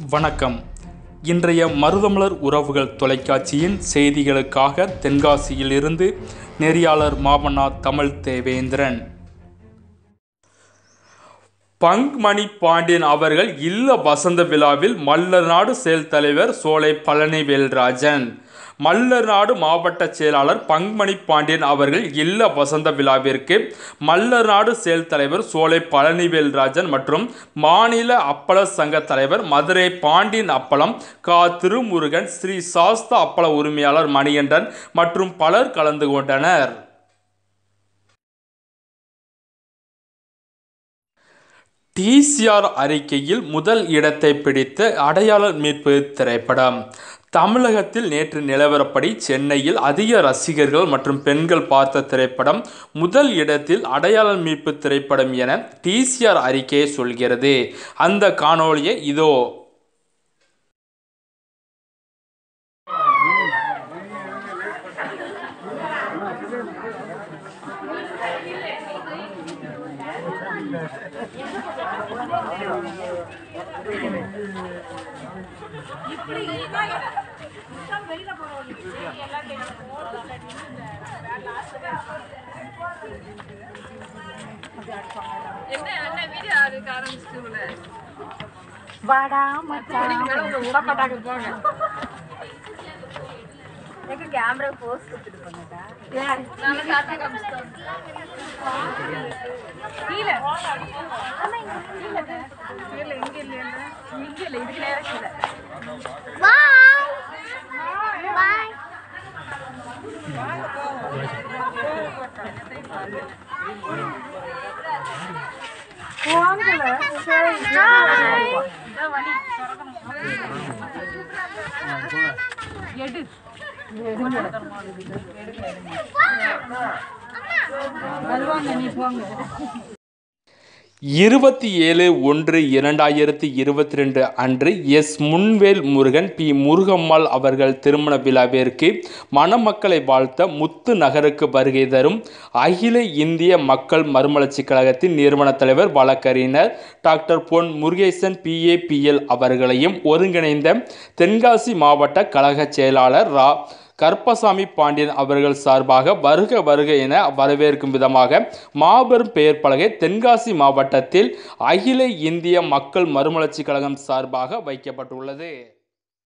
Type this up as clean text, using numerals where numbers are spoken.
வணக்கம். இன்றைய மருதமலர் உறவுகள் தொலைக்காட்சியின் செய்திகளுக்காக தென்காசியில் இருந்து நெறியாளர் மாமன்னா தமிழ் தேவேந்திரன். பங்மணி பாண்டியன் அவர்கள் இல்ல வசந்த விழாவில் மல்லர்நாடு செயல் தலைவர் சோலை பழனிவேல்ராஜன். மல்லர்நாடு மாவட்ட செயலாளர் பங்மணி பாண்டியன் அவர்கள் இல்ல வசந்த விழாவிற்கு மல்லர்நாடு செயல் தலைவர் சோலை பழனிவேல்ராஜன் மற்றும் மாநில அப்பள சங்க தலைவர் மதுரை பாண்டியன் அப்பளம் கா. திருமுருகன், ஸ்ரீ சாஸ்தா அப்பள உரிமையாளர் மணிகண்டன் மற்றும் பலர் கலந்து கொண்டனர். TCR அறிக்கையில் முதல் இடத்தை பிடித்த அடையாள மீட்பு திரைப்படம். தமிழகத்தில் நேற்று நிலவரப்படி சென்னையில் அதிக ரசிகர்கள் மற்றும் பெண்கள் பார்த்த திரைப்படம் முதல் இடத்தில் அடையாள மீட்பு திரைப்படம் என TCR அறிக்கையை சொல்கிறது. அந்த காணொளியை இதோ. வாடா மச்சான் கேமரா போஸ் கொடுத்துட்டு போங்கடா. நாம காட்ட காமிச்சோம். கீழ கீழ இங்க இல்ல இதுக்கு நேரா கீழ. பை பை போங்கல சரி இத வலி எடு 27/1/2022 அன்று எஸ். முன்வேல் முருகன், பி. முருகம்மாள் அவர்கள் திருமண விழாவிற்கு மணமக்களை வாழ்த்த முத்து நகருக்கு வருகை தரும் அகில இந்திய மக்கள் மறுமலர்ச்சி கழகத்தின் நிறுவன தலைவர் வழக்கறிஞர் டாக்டர் பொன் முருகேசன் PAPL அவர்களையும் ஒருங்கிணைந்த தென்காசி மாவட்ட கழக செயலாளர் ரா. கருப்பசாமி பாண்டியன் அவர்கள் சார்பாக வருக வருக என வரவேற்கும் விதமாக மாபெரும் பெயர் பலகை தென்காசி மாவட்டத்தில் அகில இந்திய மக்கள் மறுமலர்ச்சி கழகம் சார்பாக வைக்கப்பட்டுள்ளது.